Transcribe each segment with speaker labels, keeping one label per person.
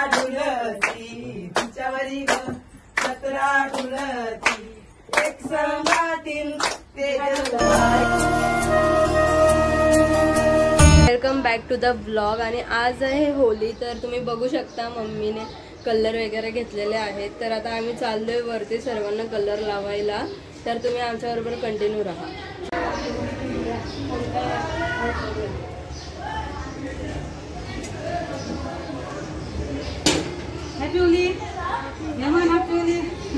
Speaker 1: डुलती तिच्यावरी ग सतरा डुलती एक संगातील
Speaker 2: welcome back to the blog. आणि आज आहे होली, तर तुम्ही बघू शकता मम्मीने कलर वगैरे घेतलेले आहेत। तर आता आम्ही चाललोय वरती सर्वांना कलर लावायला, तर तुम्ही आमच्याबरोबर कंटिन्यू राहा।
Speaker 1: Happy Holi Yaman, happy Holi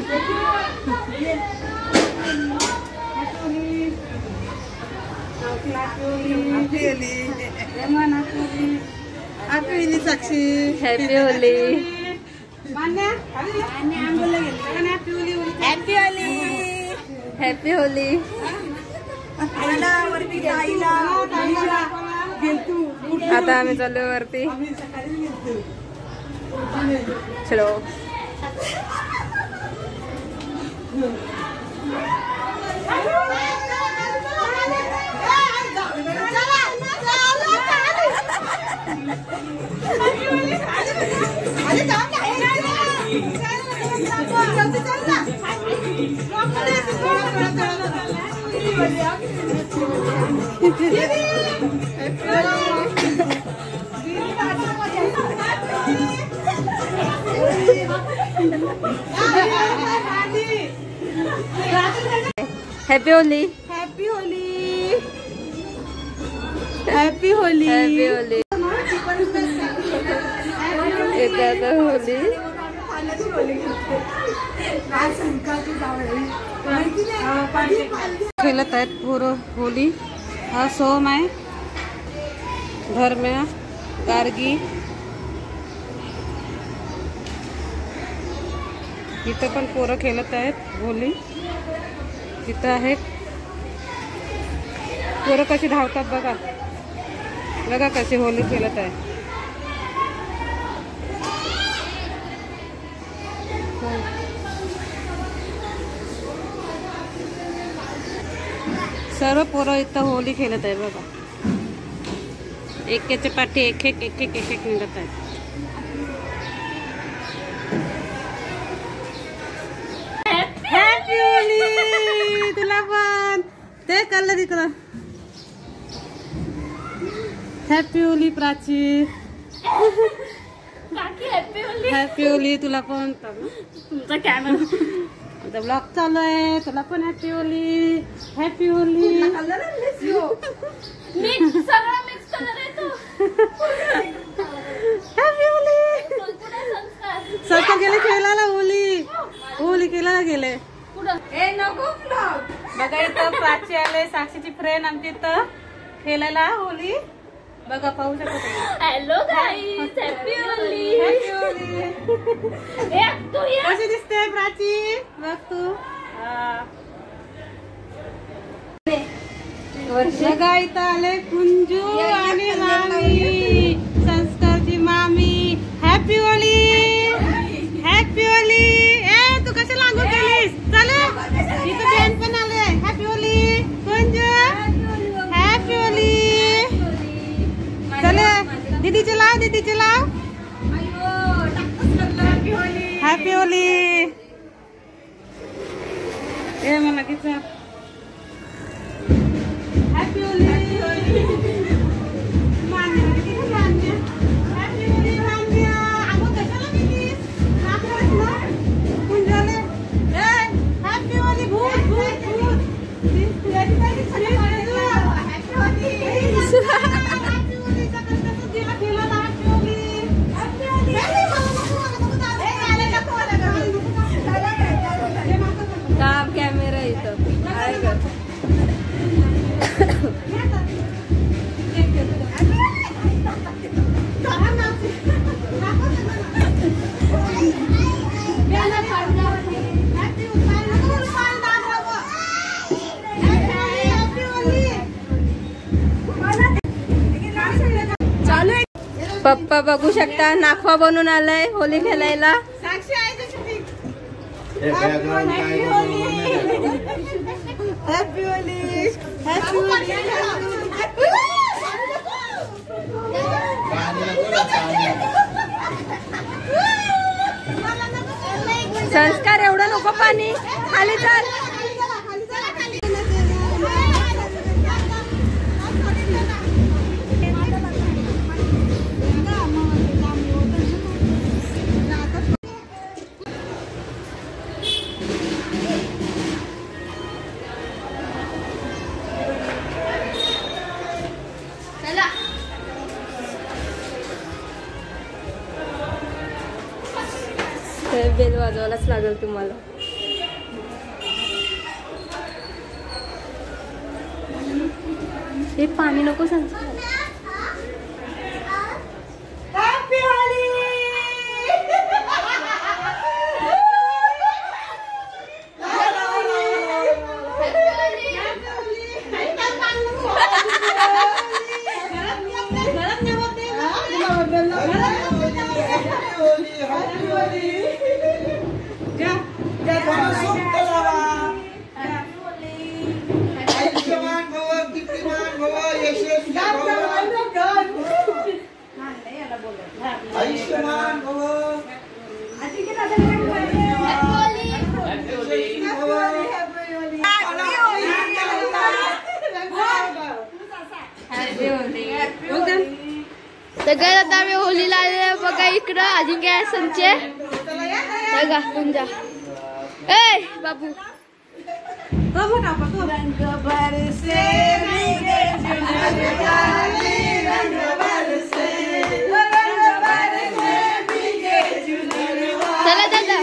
Speaker 1: Sakshi,
Speaker 2: happy Holi.
Speaker 1: Happy Holi,
Speaker 2: happy Holi. आता आम्ही चाललोय वरती। चलो happy Holi,
Speaker 1: happy Holi, happy Holi,
Speaker 2: happy Holi. येते होली।
Speaker 1: खेलत आहेत पूरं होली। हा सोम आहे, धर्म्या, गार्गी। इथं पण पोरं खेळत आहेत होली। इथं आहेत पोरं कशी धावतात बघा, बघा कशी होली खेळत आहे। सर्व पोरं इथं होली खेळत आहे बघा। एकेच्या पाठी एक एक एक एक एक निघत आहेत। हॅपी होली तुला पण, ते कलर इकडं। हॅपी होली प्राची, हॅपी होली तुला पण।
Speaker 2: तुमचा कॅमेरा
Speaker 1: आता ब्लॉग चालू आहे, तुला पण happy Holi, happy Holi. Happy Holi. सरकार गेले खेळायला, होली होली खेळायला गेले। बघा इथं प्राची आले, साक्षीची फ्रेंड आमची इथं खेळायला होली। बघा पाहू शकता।
Speaker 2: Hello guys, happy Holi,
Speaker 1: happy Holi. कशी दिसते प्राची, बघ तू। बघा इथं आले कुंजू आणि मामी, संस्कारची मामी। Happy Holi, happy Holi. ए तू कशी लागू केलीस, चला इथं बँड पण आले। Happy Holi Kunju, happy Holi. चले दीदी चलाओ, दीदी चलाओ। हॅपी होली। ए मला किती हॅपी होली।
Speaker 2: काम कॅमेरा इथं आहे का? पप्पा बघू शकता नाखवा बनून आलाय होली खेळायला।
Speaker 1: Happy Holi, happy Holi.
Speaker 2: संस्कार एवढं नको पाणी, खाली चल. बेल वाजवायलाच लागेल तुम्हाला. हे पाणी नको सांग. सगळ्यात आता आम्ही होलीला आले बघा. इकडं अजिंक्य संचे बघा पुंजा. ए बाबू चला दादा.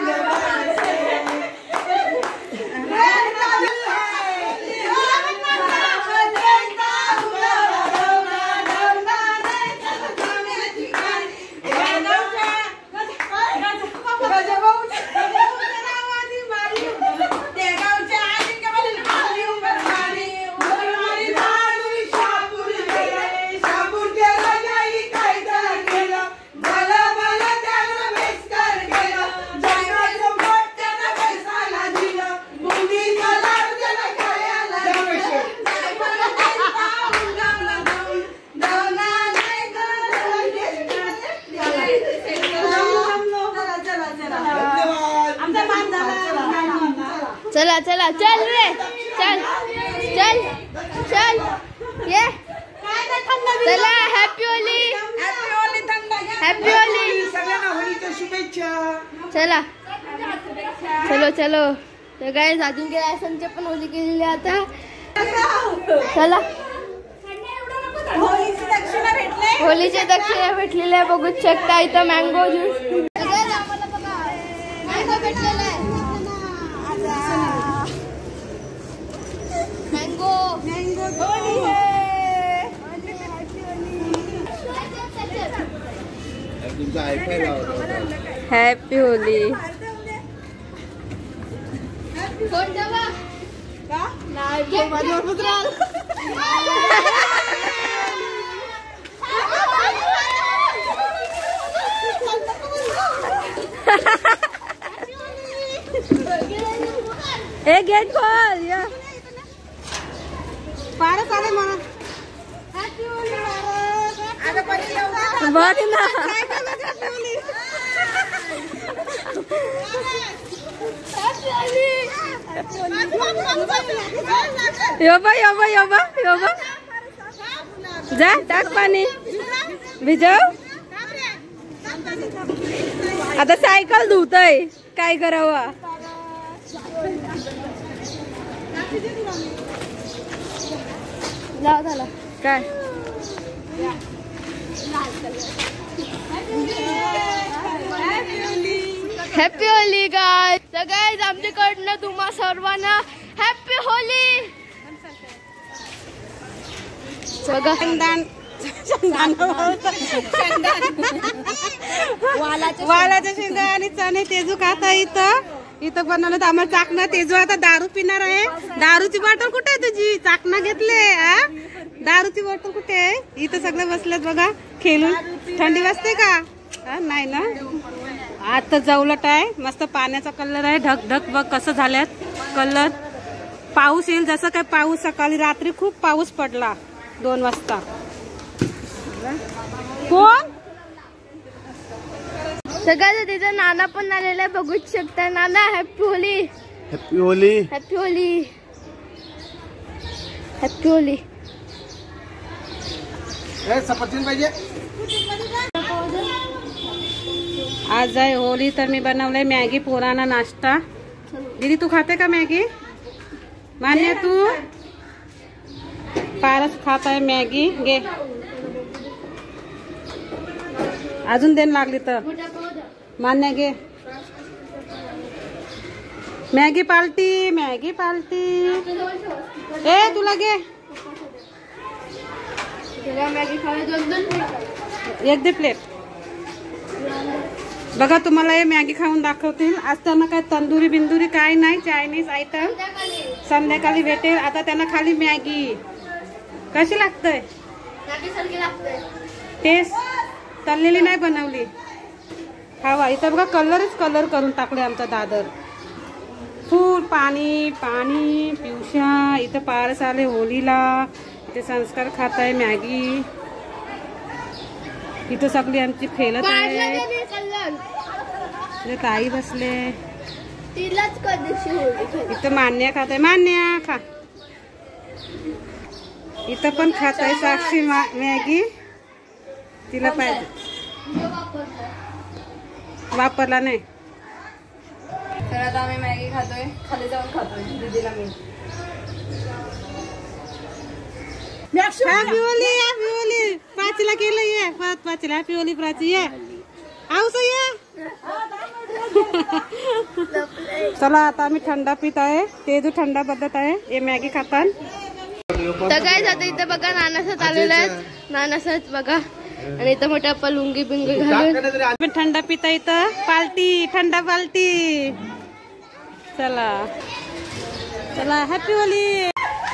Speaker 2: चला चला चल रे चल चल चल ये चला. हॅपी होली. हॅपी होली सगळ्यांना होलीच्या शुभेच्छा. चला चलो चलो. तर काय अजिंक्य रायसनचे पण होली केलेली आता. चला होलीचे दक्षिणा भेटलेले आहे बघू शकता. इथं मँगो ज्यूस मँगो भेटलेला आहे. हॅपी होली. ए गेट खोल या.
Speaker 1: पारस आले मला.
Speaker 2: बरी ना योबा योबा योबा योबा. जा टाक पाणी भिजव. आता सायकल धुतय काय करावं. लाव झाला काय. Happy Holi guys. सगळ्यात आमच्याकडनं तुम्हा सर्वांना हॅपी होली.
Speaker 1: वालाच्या शेंगा आणि चणे तेजू खाता. इथं बनवलं तर आम्हाला चाकणं. तेजू आता दारू पिणार आहे. दारूची बॉटल कुठे आहे तुझी. चाकणं घेतले. दारूची बॉटल कुठे आहे. इथं सगळे बसलेत बघा खेळून. थंडी वाजते का. नाही ना. आता जवलट आहे मस्त. पाण्याचा कलर आहे. ढकढक बघ कसं झाल्यात कलर. पाऊस येईल जसं काय. पाऊस सकाळी रात्री खूप पाऊस पडला 2 वाजता. कोण
Speaker 2: सगळं तिथं नाना पण आलेला आहे, बघूच शकता. नाना happy Holi.
Speaker 3: Happy Holi.
Speaker 2: Happy Holi. Happy Holi.
Speaker 3: सफरचंद पाहिजे.
Speaker 1: आज आहे होली तर मी बनवलंय मॅगी पोरांना नाश्ता. दीदी तू खाते का मॅगी? मान्य तू पारस खात आहे मॅगी. घे अजून देण लागली तर. मान्य घे मॅगी पार्टी. Maggi party. ए तुला घे
Speaker 2: मॅगी खायला
Speaker 1: एक दे प्लेट. बघा तुम्हाला हे मॅगी खाऊन दाखवतील. आज त्यांना काय तंदुरी बिंदुरी काय नाही, चायनीज आयटम संध्याकाळी भेटेल. आता त्यांना खाली मॅगी. कशी लागतंय टेस्ट? तळलेली नाही बनवली. खावा. इथं बघा कलरच कलर करून टाकले आमचा दादर. फुल पाणी पाणी पिवशा. इथं पारस आले होलीला. इथे संस्कार खात आहे मॅगी. इथं सगळी आमची खेळत आहे. ताई बसले. इथं मान्या खात आहे. मान्या खा. इथं पण खात आहे साक्षी मॅगी. तिला पाहिजे. वापरला नाही.
Speaker 2: तर आता आम्ही मॅगी खातोय. खाली जाऊन खातोय दीदीला मी.
Speaker 1: हॅपी होली. हॅपी होली. प्राचीला केलं ये. प्राचीला हॅपी होली. प्राची ये. आऊस ये. चला आता आम्ही थंडा पित आहे. ते जो थंडा बदलत आहे. हे मॅगी खातात.
Speaker 2: तर काय जातं इथं बघा नानासात आलेलं आहे. नानासात बघा. आणि इथं मोठ्या पप्पा लुंगी बिंगी घालून
Speaker 1: थंडा पिता. इथं पार्टी. थंडा पार्टी. चला चला happy Holi.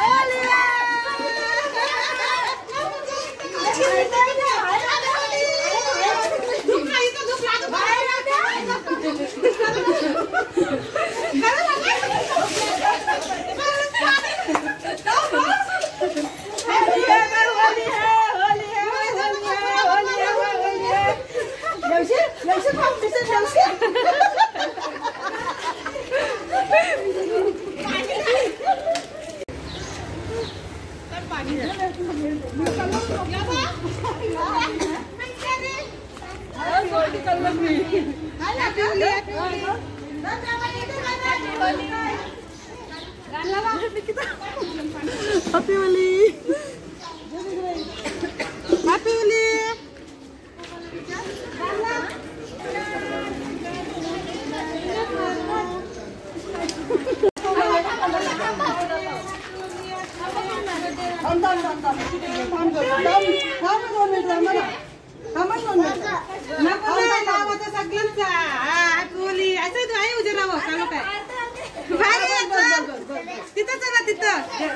Speaker 1: Happy Holi. Happy Holi. तिथं चला तिथं.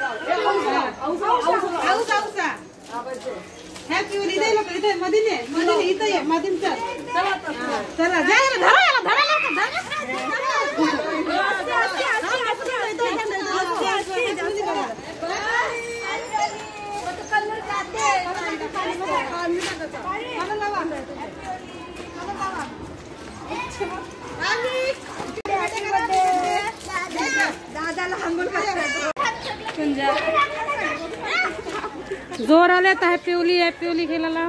Speaker 1: Happy Holy. दे लोक इथे मधीने मधीने इथं ये. मधीन चल. चला जायला धरा. जोर आले तर हॅपी होली खेळायला.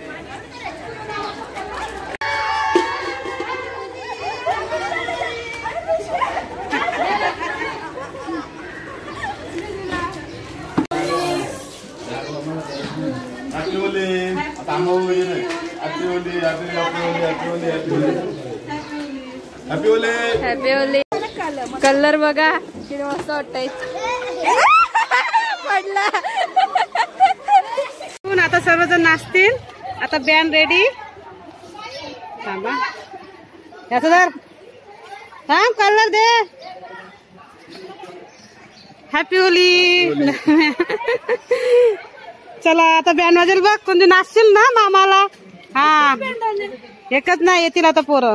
Speaker 3: हॅपी होली. आता happy Holi. Happy Holi.
Speaker 2: Happy Holi. Colour बघा किती मस्त वाटतंय. पडला.
Speaker 1: आता सर्वजण नाचतील. आता बँड रेडी. थांबा याचं जर थांब. कलर दे. हॅपी होली. चला आता बँड वाजेल बघ. कोणते नाचतील ना मामाला. हा एकच नाही येतील आता पोरं.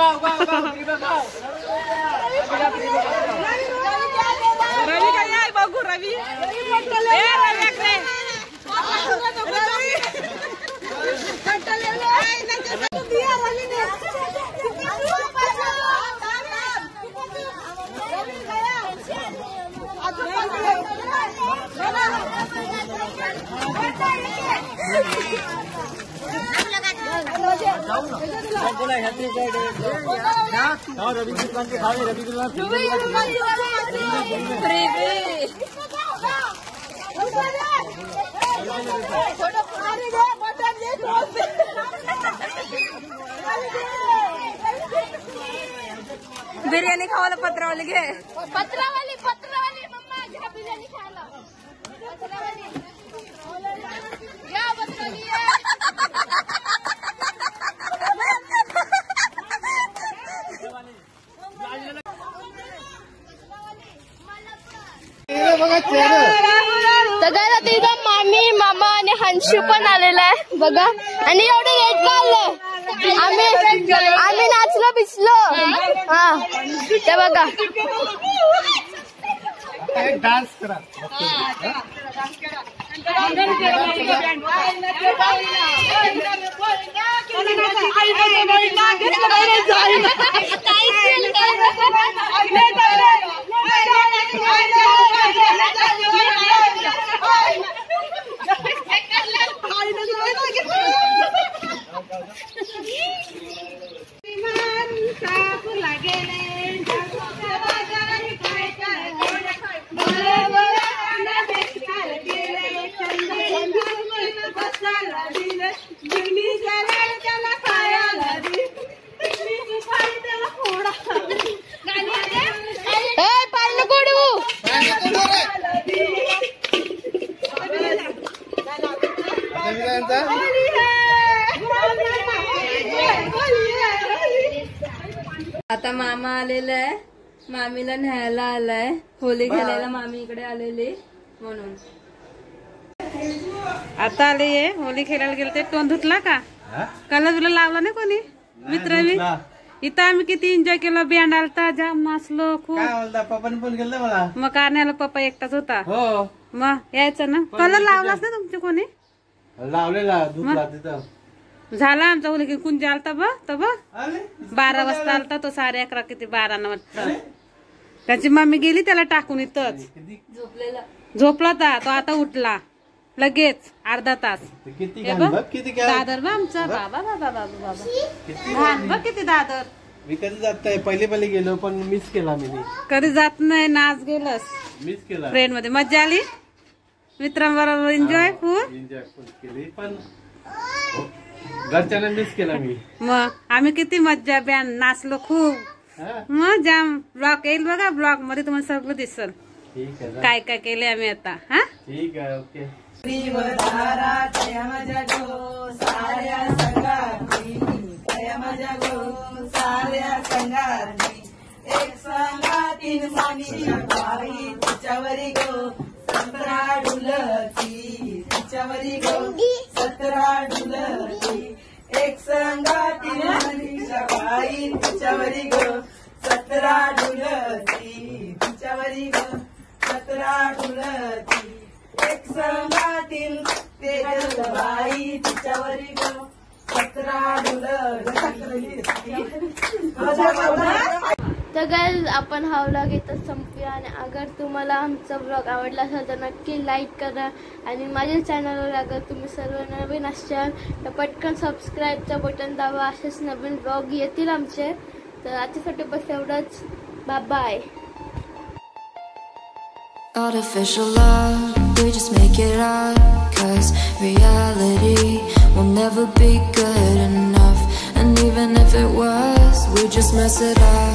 Speaker 1: रवी काय आहे बघू रवी बिर्याणी खावायला पत्रावाली घे
Speaker 4: पत्रावाली मम्मा घ्या बिर्याणी खायला पत्रावाली या पत्रावाली सगळ्याला तिथं मामी मामा आणि हंशू पण आलेला आहे बघा. आणि एवढं लेट का आलं आम्ही नाचलो बिचलो. हा ते बघा
Speaker 3: डान्स करा.
Speaker 2: आता मामा आलेला आहे, मामीला न्यायला आलाय. होली खेळायला मामी इकडे आलेली म्हणून.
Speaker 1: आता आले ये होली खेळायला गेले. ते तोंड धुतला का? कलर तुला लावला नाही कोणी मित्र मी इथं. आम्ही किती एन्जॉय केलं. बँड आलता, जाम नाचलो खूप.
Speaker 3: पप्पाने फोन केला मला.
Speaker 1: मग कारण्याला पप्पा एकटाच होता.
Speaker 3: हो
Speaker 1: मग यायचं ना. कलर लावलाच ना तुमचे कोणी?
Speaker 3: लावलेला दुसरा तिथं.
Speaker 1: झाला आमचा होली कुंज आलता बघ. 12 वाजता आलता तो. 11:30 किती 12 न वाटतं. त्याची मम्मी गेली त्याला टाकून इथंच.
Speaker 2: झोपलेला
Speaker 1: झोपला होता तो. आता उठला लगेच अर्धा तास.
Speaker 3: किती
Speaker 1: दादर बा आमचा. बाबा बाबा बाबा बाबा घाण बघ किती दादर.
Speaker 3: मी कधी जात पहिले गेलो पण मिस केला मी.
Speaker 1: कधी जात नाही ना. आज गेलस
Speaker 3: मिस केला.
Speaker 1: फ्रेंड मध्ये मजा आली. मित्रांबरोबर एन्जॉय फुल
Speaker 3: केली पण घरच्यांना मिस केला मी.
Speaker 1: मग आम्ही किती मज्जा बँड नाचलो खूप. मग जाम ब्लॉग येईल बघा. ब्लॉग मध्ये तुम्हाला सगळं दिसल
Speaker 3: ठीक आहे.
Speaker 1: काय काय केले आम्ही आता. हा
Speaker 3: ठीक आहे ओके.
Speaker 5: एक संगातीन मामीच्या बाई तिच्यावरी गो 17 डुलची तिच्यावरी गो 17 डुलची. एक संगातीन मामीच्या बाई तिच्यावरी गो 17 डुलची तिच्यावरी गो 17 डुलची. एक संगातीन तेजस बाई तिच्यावरी गो 17 डुलची.
Speaker 4: तर गाइस आपण हा व्लॉग इथंच संपूया. आणि अगर तुम्हाला आमचा व्लॉग आवडला असेल तर नक्की लाईक करा. आणि माझ्या चॅनलवर अगर तुम्ही सर्व नवीन असाल तर पटकन सबस्क्राईबचं बटन दाबा. असेच नवीन व्लॉग येतील आमचे. तर आजच्यासाठी बस एवढंच. Bye bye.
Speaker 6: Artificial love, we just make it up, 'cause reality will never be good enough. And even if it was, we just mess it up.